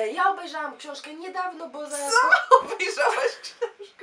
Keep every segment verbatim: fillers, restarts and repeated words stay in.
E, ja obejrzałam książkę niedawno, bo zaraz... Co? Obejrzałaś książkę?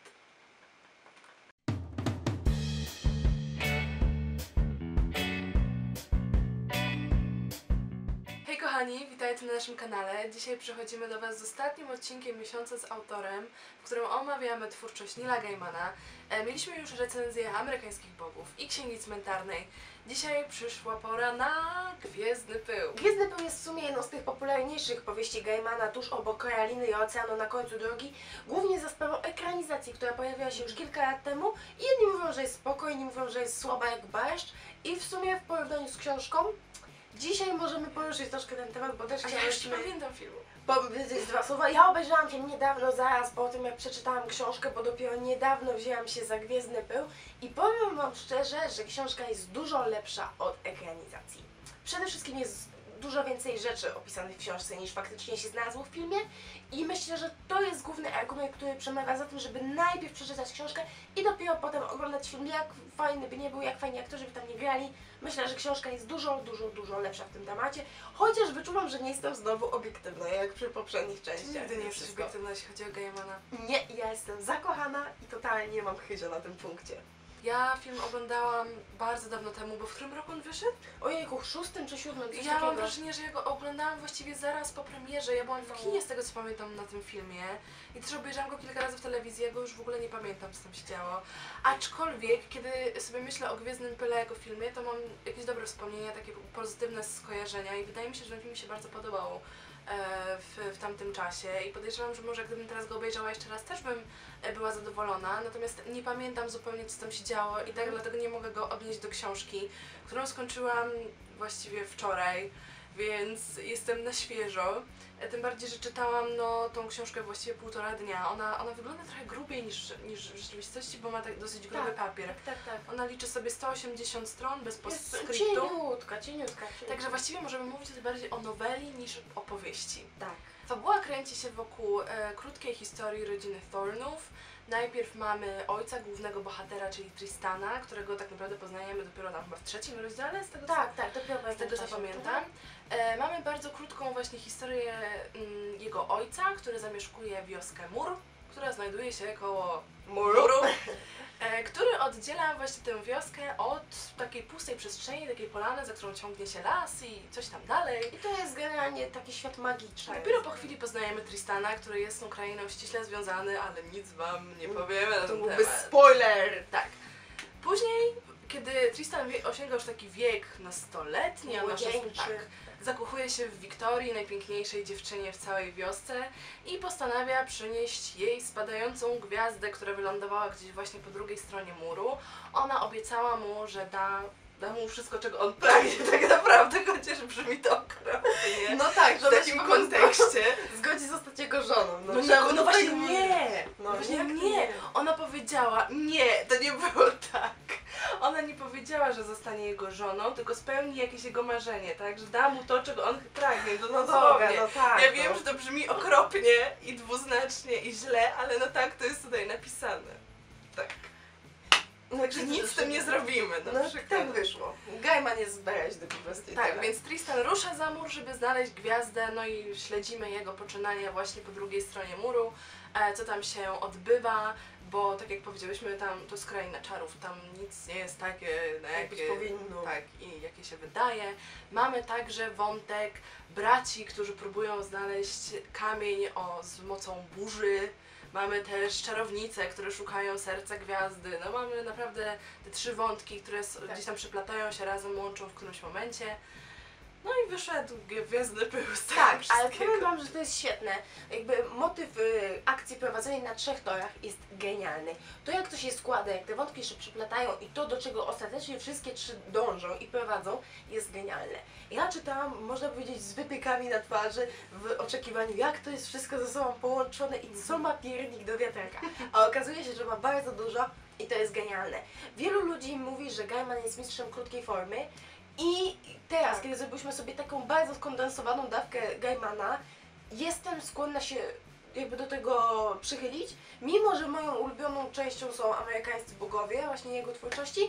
Hej kochani, witajcie na naszym kanale. Dzisiaj przechodzimy do Was z ostatnim odcinkiem miesiąca z autorem, w którym omawiamy twórczość Neila Gaimana. E, mieliśmy już recenzję Amerykańskich Bogów i Księgi Cmentarnej. Dzisiaj przyszła pora na Gwiezdny Pył. Gwiezdny Pył jest w sumie jedną z tych popularniejszych powieści Gaimana tuż obok Koraliny i Oceanu na końcu drogi, głównie za sprawą ekranizacji, która pojawiła się już kilka lat temu i jedni mówią, że jest spoko, inni mówią, że jest słaba jak barszcz i w sumie w porównaniu z książką dzisiaj możemy poruszyć troszkę ten temat, bo też A ja już nie chciałyśmy pamiętam filmu. powiedzieć dwa słowa. Ja obejrzałam film niedawno, zaraz po tym jak przeczytałam książkę, bo dopiero niedawno wzięłam się za Gwiezdny Pył i powiem Wam szczerze, że książka jest dużo lepsza od ekranizacji. Przede wszystkim jest dużo więcej rzeczy opisanych w książce niż faktycznie się znalazło w filmie i myślę, że to jest główny argument, który przemawia za tym, żeby najpierw przeczytać książkę i dopiero potem oglądać film, jak fajny by nie był, jak fajni aktorzy by tam nie grali. Myślę, że książka jest dużo, dużo, dużo lepsza w tym temacie, chociaż wyczuwam, że nie jestem znowu obiektywna, jak przy poprzednich częściach. Nigdy nie jesteś obiektywna, jeśli chodzi o Gaimana. Nie, ja jestem zakochana i totalnie nie mam chyzia na tym punkcie. Ja film oglądałam bardzo dawno temu, bo w którym roku on wyszedł? Ojejku, szóstym czy siódmym, coś Ja mam takiego. wrażenie, że ja go oglądałam właściwie zaraz po premierze. Ja byłam w No. kinie, z tego co pamiętam, na tym filmie. I też obejrzałam go kilka razy w telewizji, ja go już w ogóle nie pamiętam, co tam się działo. Aczkolwiek, kiedy sobie myślę o Gwiezdnym Pyle jako filmie, to mam jakieś dobre wspomnienia, takie pozytywne skojarzenia i wydaje mi się, że ten film mi się bardzo podobał w, w tamtym czasie i podejrzewam, że może gdybym teraz go obejrzała jeszcze raz, też bym była zadowolona, natomiast nie pamiętam zupełnie, co tam się działo i tak Mm. dlatego nie mogę go odnieść do książki, którą skończyłam właściwie wczoraj, więc jestem na świeżo. Tym bardziej, że czytałam no, tą książkę właściwie półtora dnia. Ona, ona wygląda trochę grubiej niż, niż w rzeczywistości, bo ma tak dosyć gruby Tak, papier. Tak, tak, tak. Ona liczy sobie sto osiemdziesiąt stron bez Jest postscriptu. cieniutka, cieniutka, cieniutka. Także właściwie możemy mówić tutaj bardziej o noweli niż opowieści. Tak. Fabuła kręci się wokół e, krótkiej historii rodziny Thornów. Najpierw mamy ojca głównego bohatera, czyli Tristana, którego tak naprawdę poznajemy dopiero tam chyba w trzecim rozdziale, z tego co, Tak, tak, dopiero z tego, co pamiętam. E, mamy bardzo krótką właśnie historię mm, jego ojca, który zamieszkuje wioskę Mur, która znajduje się koło Muru. muru, e, który oddziela właśnie tę wioskę od takiej pustej przestrzeni, takiej polany, za którą ciągnie się las i coś tam dalej. I to jest generalnie taki świat magiczny. Dopiero po chwili poznajemy Tristana, który jest z tą krainą ściśle związany, ale nic wam nie powiemy na To ten byłby temat. spoiler! Tak. Później, kiedy Tristan wie- osiąga już taki wiek nastoletni, a nasz Młodzieńczy. tak, zakochuje się w Wiktorii, najpiękniejszej dziewczynie w całej wiosce i postanawia przynieść jej spadającą gwiazdę, która wylądowała gdzieś właśnie po drugiej stronie muru. Ona obiecała mu, że da, da mu wszystko, czego on pragnie tak naprawdę, chociaż brzmi to okropnie. No tak, w takim kontekście. Zgodzi zostać jego żoną. No, czemu no, no właśnie tego nie! No Właśnie jak nie! Ona powiedziała, nie, to nie było tak. Ona nie powiedziała, że zostanie jego żoną, tylko spełni jakieś jego marzenie, tak? Że da mu to, czego on pragnie, no, No dosłownie. dobra, no tak. Ja no. wiem, że to brzmi okropnie i dwuznacznie i źle, ale no tak to jest tutaj napisane. Tak. Także nic z tym nie zrobimy, na No przykład. tak wyszło. Gaiman jest bereźny po prostu. i Tak, tyle. więc Tristan rusza za mur, żeby znaleźć gwiazdę, no i śledzimy jego poczynania właśnie po drugiej stronie muru, e, co tam się odbywa, bo tak jak powiedziałyśmy, tam to jest kraina czarów, tam nic nie jest takie, na Jak być jakie, powinno. tak, i jakie się wydaje. Mamy także wątek braci, którzy próbują znaleźć kamień o, z mocą burzy. Mamy też czarownice, które szukają serca gwiazdy. No mamy naprawdę te trzy wątki, które s- Tak. gdzieś tam przeplatają się razem, łączą w którymś momencie. No i wyszedł Gwiezdny Pył z tego Tak, ale wszystkiego. powiem Wam, że to jest świetne. Jakby motyw y, akcji prowadzonej na trzech torach jest genialny. To jak to się składa, jak te wątki się przyplatają i to, do czego ostatecznie wszystkie trzy dążą i prowadzą, jest genialne. Ja czytałam, można powiedzieć, z wypiekami na twarzy w oczekiwaniu, jak to jest wszystko ze sobą połączone i co ma piernik do wiaterka. A okazuje się, że ma bardzo dużo i to jest genialne. Wielu ludzi mówi, że Gaiman jest mistrzem krótkiej formy. I teraz, Tak. kiedy zrobiliśmy sobie taką bardzo skondensowaną dawkę Gaimana, jestem skłonna się jakby do tego przychylić, mimo że moją ulubioną częścią są amerykańscy bogowie, właśnie jego twórczości,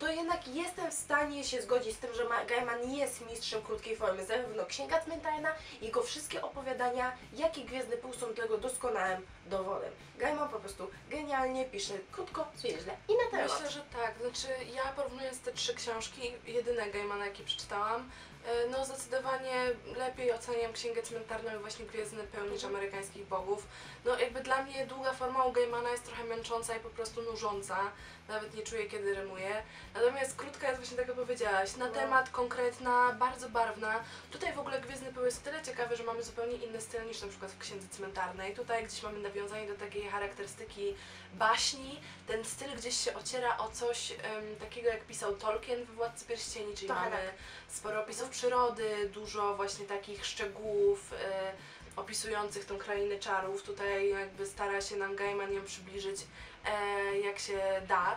to jednak jestem w stanie się zgodzić z tym, że Ma- Gaiman jest mistrzem krótkiej formy. Zarówno Księga Cmentarna, jego wszystkie opowiadania, jak i Gwiezdny Pył są tego doskonałym dowodem. Gaiman po prostu genialnie pisze krótko, zwięźle i na temat. Myślę, że tak. Znaczy ja porównując te trzy książki, jedyne Gaimana jakie przeczytałam, e, no zdecydowanie lepiej oceniam Księgę Cmentarną i właśnie Gwiezdny Pył niż Amerykańskich Bogów. No jakby dla mnie długa forma u Gaimana jest trochę męcząca i po prostu nużąca. Nawet nie czuję, kiedy rymuję. Natomiast krótka jest właśnie tak jak powiedziałaś, na No. temat, konkretna, bardzo barwna. Tutaj w ogóle Gwiezdny Pył jest o tyle ciekawy, że mamy zupełnie inny styl niż na przykład w Księdze Cmentarnej. Tutaj gdzieś mamy nawiązanie do takiej charakterystyki baśni. Ten styl gdzieś się ociera o coś em, takiego, jak pisał Tolkien we Władcy Pierścieni, czyli Trochę mamy tak. sporo opisów przyrody, dużo właśnie takich szczegółów e, opisujących tą krainę czarów. Tutaj jakby stara się nam Gaiman ją przybliżyć e, jak się da.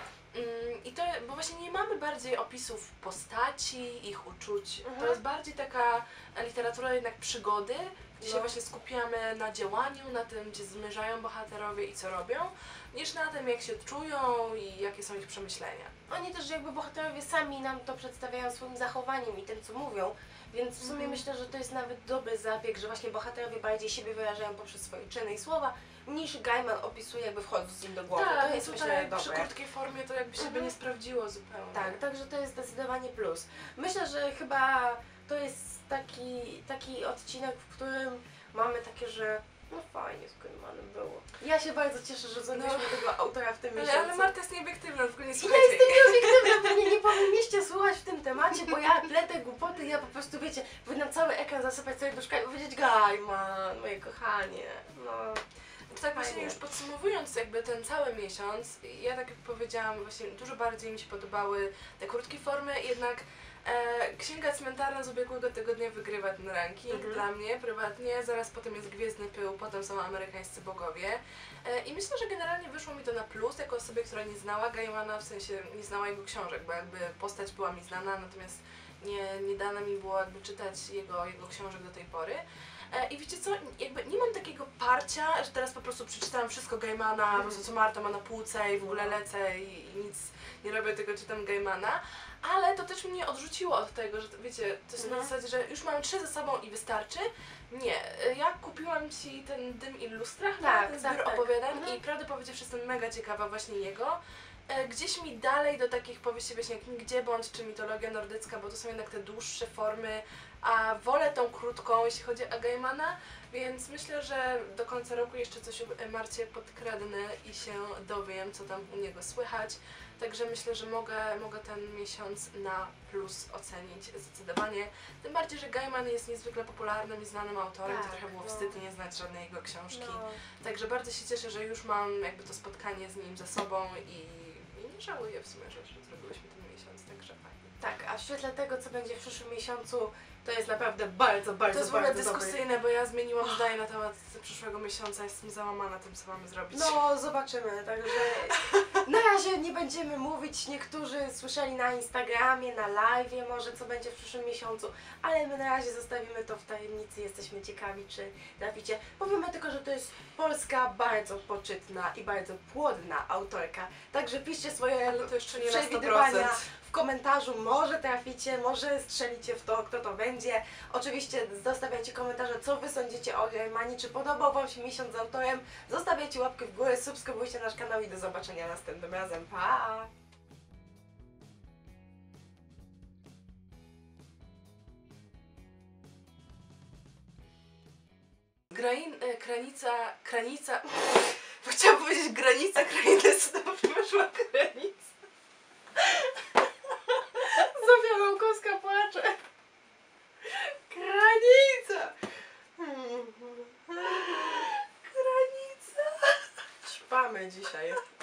Mm, I to, bo właśnie nie mamy bardziej opisów postaci, ich uczuć. Mhm. To jest bardziej taka literatura jednak przygody, gdzie się No. właśnie skupiamy na działaniu, na tym, gdzie zmierzają bohaterowie i co robią, niż na tym, jak się czują i jakie są ich przemyślenia. Oni też jakby bohaterowie sami nam to przedstawiają swoim zachowaniem i tym, co mówią, więc w sumie Mhm. myślę, że to jest nawet dobry zabieg, że właśnie bohaterowie bardziej siebie wyrażają poprzez swoje czyny i słowa, niż Gaiman opisuje jakby wchodząc z nim do głowy. Tak, to jest myślę tutaj przy dobre. krótkiej formie to jakby się by Mhm. nie sprawdziło zupełnie. Tak, także to jest zdecydowanie plus. Myślę, że chyba to jest taki, taki odcinek, w którym mamy takie, że no fajnie z Gaimanem było. Ja się bardzo cieszę, że zrobiliśmy No. tego autora w tym miesiącu. Ale, ale Marta jest nieobiektywna, w ogóle nie Ja słuchajcie jestem jej. nieobiektywna, pewnie nie powinniście słuchać w tym temacie, bo ja pletę głupoty, ja po prostu, wiecie, powinnam cały ekran zasypać serduszkami i powiedzieć Gaiman, moje kochanie, no. Tak właśnie Fajnie. już podsumowując jakby ten cały miesiąc, ja tak jak powiedziałam, właśnie dużo bardziej mi się podobały te krótkie formy, jednak e, Księga Cmentarna z ubiegłego tygodnia wygrywa ten ranking Mhm. dla mnie prywatnie, zaraz potem jest Gwiezdny Pył, potem są Amerykańscy Bogowie e, i myślę, że generalnie wyszło mi to na plus, jako osobie, która nie znała Gaimana, w sensie nie znała jego książek, bo jakby postać była mi znana, natomiast nie, nie dane mi było jakby czytać jego, jego książek do tej pory. E, I wiecie co, jakby nie mam takiego parcia, że teraz po prostu przeczytałam wszystko Gaimana, po prostu co Marta ma na półce i w ogóle lecę i, i nic nie robię, tylko czytam Gaimana, ale to też mnie odrzuciło od tego, że wiecie, to jest Mhm. na zasadzie, że już mam trzy ze sobą i wystarczy. Nie, e, ja kupiłam Ci ten Dym i Lustra, Tak, ten tak, zbiór tak. opowiadań Mhm. i prawdę powiedziawszy jestem mega ciekawa właśnie jego. E, Gdzieś mi dalej do takich powieści właśnie jak Nigdzie Bądź czy Mitologia Nordycka, bo to są jednak te dłuższe formy, a wolę tą krótką, jeśli chodzi o Gaimana, więc myślę, że do końca roku jeszcze coś u Marcie podkradnę i się dowiem, co tam u niego słychać. Także myślę, że mogę, mogę ten miesiąc na plus ocenić zdecydowanie. Tym bardziej, że Gaiman jest niezwykle popularnym i znanym autorem, Tak, to trochę było no. wstyd nie znać żadnej jego książki. No. Także bardzo się cieszę, że już mam jakby to spotkanie z nim za sobą i, i nie żałuję w sumie, że, że zrobiłyśmy ten miesiąc, także fajnie. Tak, a w świetle tego, co będzie w przyszłym miesiącu, to jest naprawdę bardzo, bardzo, To jest w ogóle bardzo dobry. dyskusyjne, bo ja zmieniłam zdanie na temat przyszłego miesiąca, jestem załamana tym, co mamy zrobić. No, zobaczymy, także na razie nie będziemy mówić, niektórzy słyszeli na Instagramie, na live'ie może, co będzie w przyszłym miesiącu, ale my na razie zostawimy to w tajemnicy, jesteśmy ciekawi, czy traficie. Powiemy tylko, że to jest polska, bardzo poczytna i bardzo płodna autorka, także piszcie swoje Ale to jeszcze nie na sto przewidywania procent. w komentarzu, może traficie, może strzelicie w to, kto to będzie. Oczywiście zostawiajcie komentarze, co wy sądzicie o Gaimanie, czy podobał wam się miesiąc z autorem. Zostawiajcie łapkę w górę, subskrybujcie nasz kanał i do zobaczenia następnym razem. Pa! Grain, e, kranica, kranica, chciałam powiedzieć granica krainy snów, wyszła granica. Zofia Małkowska płacze. Granica! Granica. Ćpamy dzisiaj.